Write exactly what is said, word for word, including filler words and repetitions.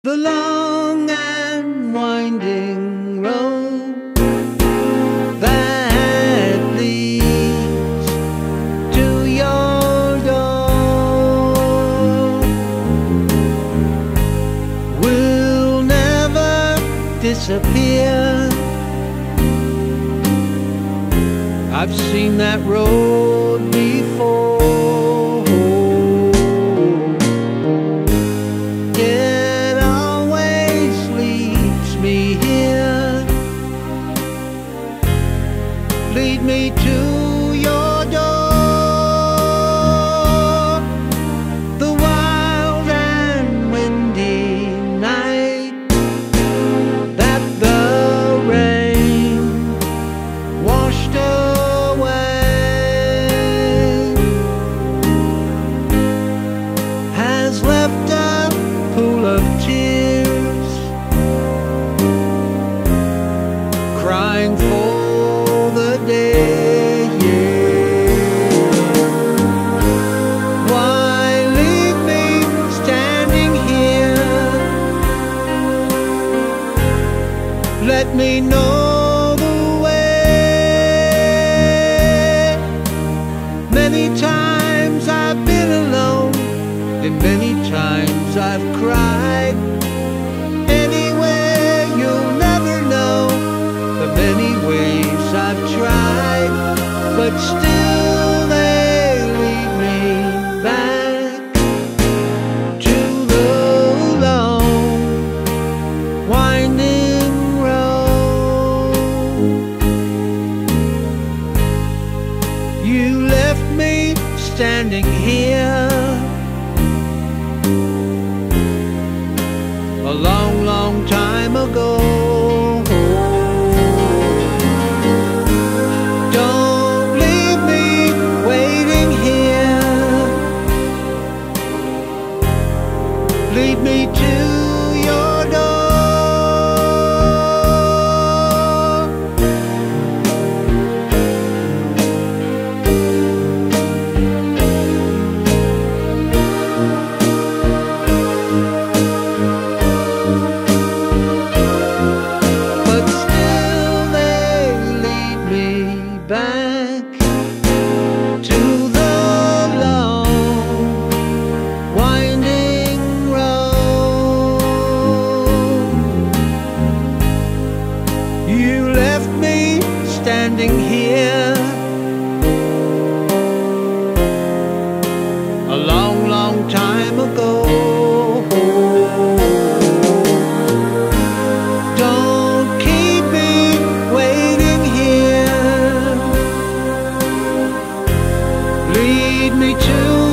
the long and winding road that leads to your door will never disappear. I've seen that road before. It always leads me here. Lead me to your door. The wild and windy night that the rain washed away has left a pool of tears, crying for the day. Why leave me standing here? Let me know the way. Many times I've been alone, and many times I've cried. Anywhere you'll never know the many ways I've tried, but still they lead me back to the long winding road. You left me standing here a long, long time ago. Don't leave me waiting here. Lead me to your door. Back to the long winding road. You left me standing here a long, long time ago. Don't keep me waiting here. Lead me to